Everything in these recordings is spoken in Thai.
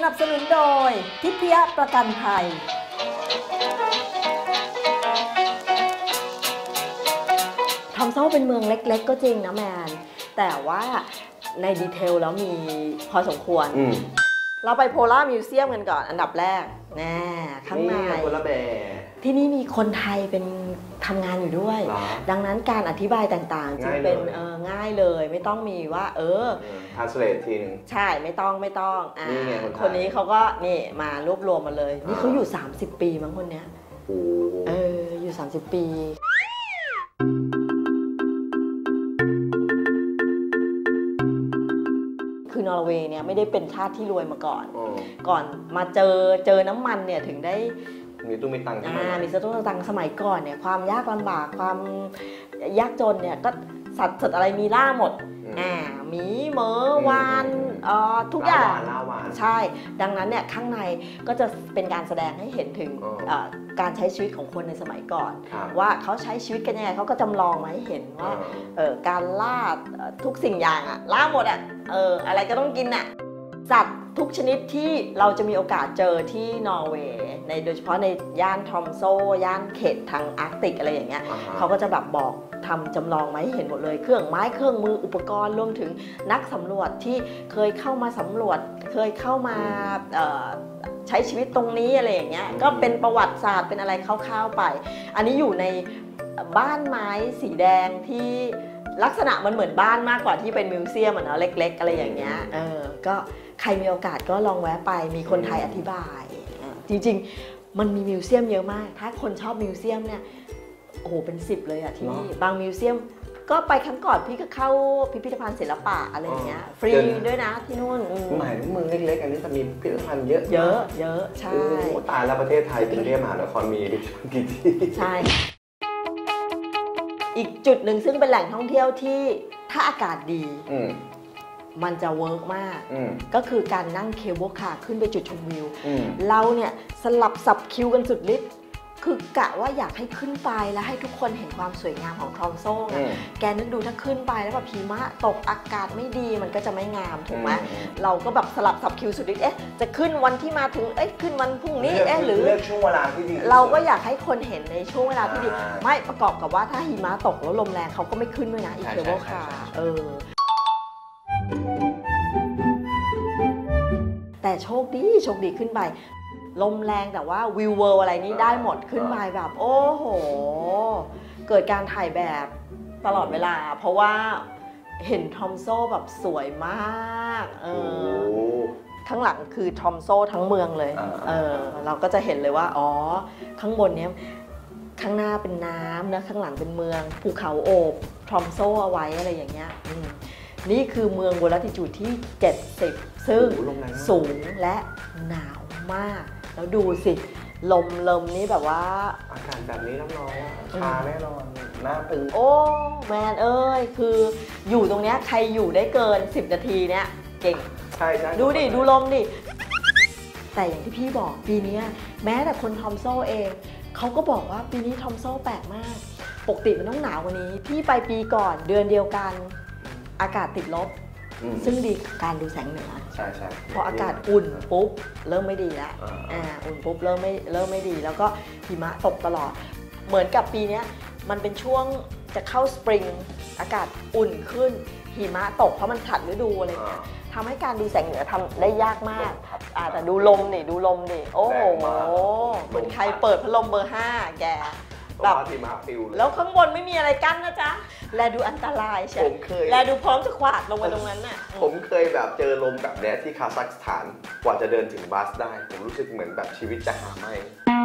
นับสนุนโดยทิพยประกันภัยทอมโซ่เป็นเมืองเล็กๆก็จริงนะแมนแต่ว่าในดีเทลแล้วมีพอสมควรเราไปโพล่ามิวเซียมกันก่อนอันดับแรกแน่ข้างในโพล่าแบร์ที่นี่มีคนไทยเป็นทำงานอยู่ด้วยดังนั้นการอธิบายต่างๆจึงเป็นง่ายเลยไม่ต้องมีว่า translate ทีนึงใช่ไม่ต้องคนนี้เขาก็นี่มารวบรวมมาเลยนี่เขาอยู่30ปีมั้งคนเนี้ยอยู่30ปีคือนอร์เวย์เนี่ยไม่ได้เป็นชาติที่รวยมาก่อนมาเจอน้ำมันเนี่ยถึงได้มีตู้มีตังค์มีตู้มีตังค์สมัยก่อนเนี่ยความยากลำบากความยากจนเนี่ยก็สัตว์อะไรมีล่าหมดหมีเหมือวานทุกอย่างใช่ดังนั้นเนี่ยข้างในก็จะเป็นการแสดงให้เห็นถึงการใช้ชีวิตของคนในสมัยก่อนว่าเขาใช้ชีวิตกันยังไงเขาก็จำลองมาให้เห็นว่าการล่าทุกสิ่งอย่างล่าหมดอะไรก็ต้องกินสัตว์ทุกชนิดที่เราจะมีโอกาสเจอที่นอร์เวย์โดยเฉพาะในย่านทอมโซย่านเขตทางอาร์กติกอะไรอย่างเงี้ยเขาก็จะแบบบอกทำจำลองมาให้เห็นหมดเลยเครื่องไม้เครื่องมืออุปกรณ์รวมถึงนักสำรวจที่เคยเข้ามาสำรวจเคยเข้ามาใช้ชีวิตตรงนี้อะไรอย่างเงี้ยก็เป็นประวัติศาสตร์เป็นอะไรคร่าวๆไปอันนี้อยู่ในบ้านไม้สีแดงที่ลักษณะมันเหมือนบ้านมากกว่าที่เป็นมิวเซียมเนาะเล็กๆอะไรอย่างเงี้ยก็ใครมีโอกาสก็ลองแวะไปมีคนไทยอธิบายจริงๆมันมีมิวเซียมเยอะมากถ้าคนชอบมิวเซียมเนี่ยโอ้โหเป็น10เลยที่นี่บางมิวเซียมก็ไปครั้งก่อนพี่ก็เข้าพิพิธภัณฑ์ศิลปะอะไรอย่างเงี้ยฟรีด้วยนะที่นู่นหมายถึงเมืองเล็กๆอันนี้จะมีพิพิธภัณฑ์เยอะใช่ตายแล้วประเทศไทยกรุงเทพมหานครมีพิพิธภัณฑ์กี่ที่ใช่อีกจุดหนึ่งซึ่งเป็นแหล่งท่องเที่ยวที่ถ้าอากาศดีมันจะเวิร์กมากก็คือการนั่งเคเบิลคาร์ขึ้นไปจุดชมวิวเราเนี่ยสลับสับคิวกันสุดฤทธิ์คือกะว่าอยากให้ขึ้นไปแล้วให้ทุกคนเห็นความสวยงามของทรอมโซ่แกนึกดูถ้าขึ้นไปแล้วแบบหิมะตกอากาศไม่ดีมันก็จะไม่งามถูกไหมเราก็แบบสลับสับคิวสุดฤทธิ์จะขึ้นวันที่มาถึงขึ้นวันพรุ่งนี้หรือเลือกช่วงเวลาที่ดีเราก็อยากให้คนเห็นในช่วงเวลาที่ดีไม่ประกอบกับว่าถ้าหิมะตกแล้วลมแรงเขาก็ไม่ขึ้นด้วยนะอีเคเบิลคาร์แต่โชคดีขึ้นไปลมแรงแต่ว่าวิวเวิร์อะไรนี้ได้หมดขึ้นไปแบบโอ้โหเกิดการถ่ายแบบตลอดเวลาเพราะว่าเห็นทอมโซ่แบบสวยมากข้างหลังคือทอมโซ่ทั้งเมืองเลยเราก็จะเห็นเลยว่าข้างบนเนี้ยข้างหน้าเป็นน้ำนะข้างหลังเป็นเมืองภูเขาโอบทอมโซ่เอาไว้อะไรอย่างเงี้ยนี่คือเมืองบนลัติจูดที่70ซึ่งสูงและหนาวมากแล้วดูสิลมนี่แบบว่าอากาศแบบนี้รับรองว่าชาแน่นอนหน้าตึงโอ้แมนคืออยู่ตรงเนี้ยใครอยู่ได้เกิน10นาทีเนี้ยเก่งใช่ดูลมดิแต่อย่างที่พี่บอกปีนี้แม้แต่คนทอมโซ่เองเขาก็บอกว่าปีนี้ทอมโซ่แปลกมากปกติมันต้องหนาวกว่านี้พี่ไปปีก่อนเดือนเดียวกันอากาศติดลบซึ่งดีการดูแสงเหนือใช่พออากาศอุ่นปุ๊บเริ่มไม่ดีแล้วอุ่นปุ๊บเริ่มไม่ดีแล้วก็หิมะตกตลอดเหมือนกับปีนี้มันเป็นช่วงจะเข้าสปริงอากาศอุ่นขึ้นหิมะตกเพราะมันผลัดฤดูอะไรเงี้ยทำให้การดูแสงเหนือทำได้ยากมากแต่ดูลมดิโอ้โหเหมือนใครเปิดพัดลมเบอร์5แกแบบแล้วข้างบนไม่มีอะไรกั้นนะจ๊ะแลดูอันตรายใช่แลดูพร้อมจะขวาดลงไปตรงนั้นน่ะผมเคยแบบเจอลมแบบนี้ที่คาซัคสถานกว่าจะเดินถึงบัสได้ผมรู้สึกเหมือนแบบชีวิตจะหาไม่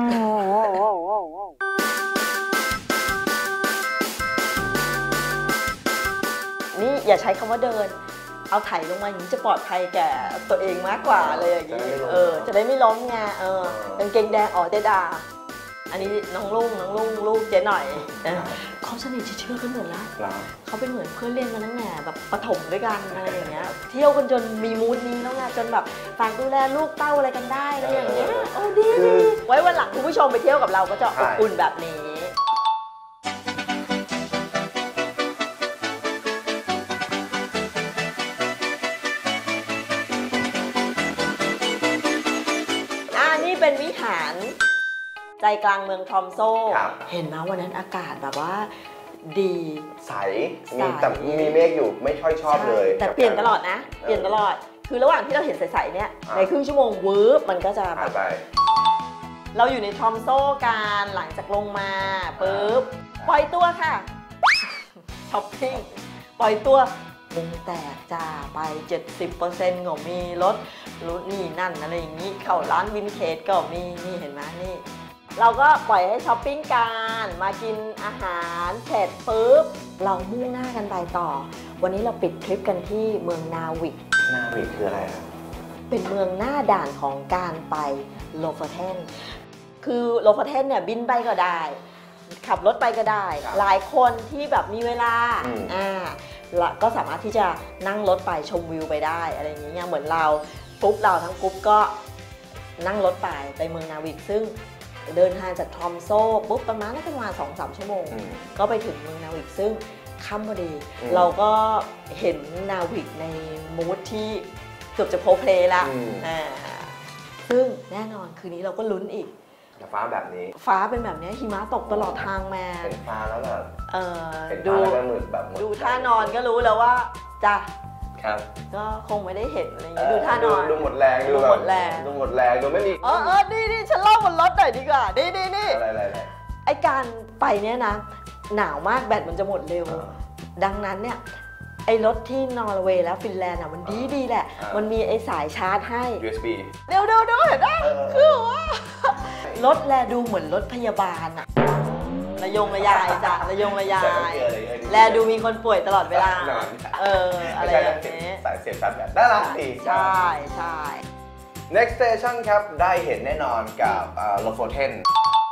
นี่อย่าใช้คำว่าเดินเอาไถลงมาอย่างนี้จะปลอดภัยแก่ตัวเองมากกว่าอะไรอย่างนี้จะได้ไม่ล้มไงกางเกงแดงเจดาอันนี้น้องลุงลูกเจ๊หน่อยเขาสนิทเชื่อกันหมดแล้วเขาเป็นเหมือนเพื่อนเล่นมาตั้งแต่แบบประถมด้วยกันอะไรอย่างเงี้ยเที่ยวกันจนมีมูดนี้แล้วไงจนแบบฝากดูแลลูกเต้าอะไรกันได้อะไรอย่างเงี้ยดีไว้วันหลังคุณผู้ชมไปเที่ยวกับเราก็จะอบอุ่นแบบนี้ใจกลางเมืองทรอมโซครับเห็นไหมวันนั้นอากาศแบบว่าดีใสมีแต่มีเมฆอยู่ไม่ค่อยชอบเลยแต่เปลี่ยนตลอดนะ เปลี่ยนตลอดคือระหว่างที่เราเห็นใสๆเนี่ยในครึ่งชั่วโมงวืบมันก็จะแบผ่านบไปเราอยู่ในทรอมโซกันหลังจากลงมาปุ๊บปล่อยตัวค่ะช้อปปิ้งปล่อยตัวมุงแตกจ้าไป 70%ก็มีรถนี่นั่นอะไรอย่างนี้เข้าร้านวินเทจก็มีนี่เห็นไหมนี่เราก็ปล่อยให้ช้อปปิ้งกันมากินอาหารเสร็จปุ๊บเรามุ่งหน้ากันไปต่อ วันนี้เราปิดทริปกันที่เมืองนาวิกนาวิกคืออะไรครับเป็นเมืองหน้าด่านของการไปโลฟเทนคือโลฟเทนเนี่ยบินไปก็ได้ ขับรถไปก็ได้ หลายคนที่แบบมีเวลาก็สามารถที่จะนั่งรถไปชมวิวไปได้อะไรอย่างเงี้ยเหมือนเราเราทั้งกรุ๊ปก็นั่งรถไปเมืองนาวิกซึ่งเดินทางจากทรอมโซปุ๊บประมาณ2-3 ชั่วโมงก็ไปถึงเมืองนาวิกซึ่งค่ำพอดีเราก็เห็นนาวิกในมูดที่เกือบจะโพเพลย์ละซึ่งแน่นอนคืนนี้เราก็ลุ้นอีกฟ้าแบบนี้ฟ้าเป็นแบบนี้หิมะตกตลอดทางมาเป็นฟ้าแล้วแบบดูท่านอนก็รู้แล้วว่าจ้ะครับก็คงไม่ได้เห็นอะไรอย่างเงี้ยดูท่านอนดูหมดแรงดูหมดแรงดูไม่มีนี่ฉันเล่าบนรถหน่อยดีกว่านี่อะไรไอการไปเนี้ยนะหนาวมากแบตมันจะหมดเร็วดังนั้นเนี่ยไอ้รถที่นอร์เวย์แล้วฟินแลนด์อ่ะมันดีแหละมันมีไอ้สายชาร์จให้ USB เดี๋ยวเห็นไหมคือว่ารถแลดูเหมือนรถพยาบาลอะระยงระยายจ้ะระยงระยายแลดูมีคนป่วยตลอดเวลาอะไรแบบนี้สายเสียบชาร์จแบตน่ารักดีใช่ Next Station ครับได้เห็นแน่นอนกับโลโฟเทน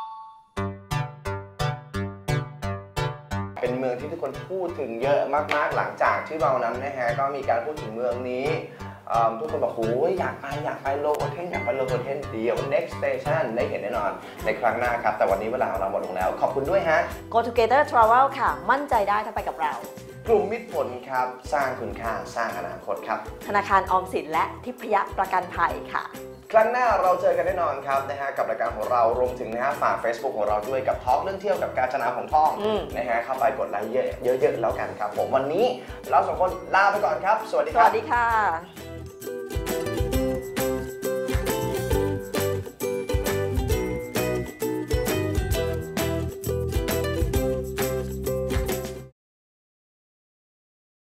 เป็นเมืองที่ทุกคนพูดถึงเยอะมากๆหลังจากที่เรานั้นนะฮะก็มีการพูดถึงเมืองนี้ทุกคนบอกโอ้ยอยากไปโลโฟเทนเดี๋ยว Next Station ได้เห็นแน่นอนในครั้งหน้าครับแต่วันนี้เวลาของเราหมดลงแล้วขอบคุณด้วยฮะ Go Together Travel ค่ะมั่นใจได้ถ้าไปกับเรากลุ่มมิตรผลครับสร้างคุณค่าสร้างอนาคตครับธนาคารออมสินและทิพยประกันภัยค่ะครั้งหน้าเราเจอกันแน่นอนครับนะฮะกับรายการของเรารวมถึงนะฮะฝาก Facebook ของเราด้วยกับทอล์กเรื่องเที่ยวกับการจนาของท่องนะฮะเข้าไปกดไลค์เยอะๆแล้วกันครับผมวันนี้เราสองคนลาไปก่อนครับสวัสดีครับสวัสดีค่ะ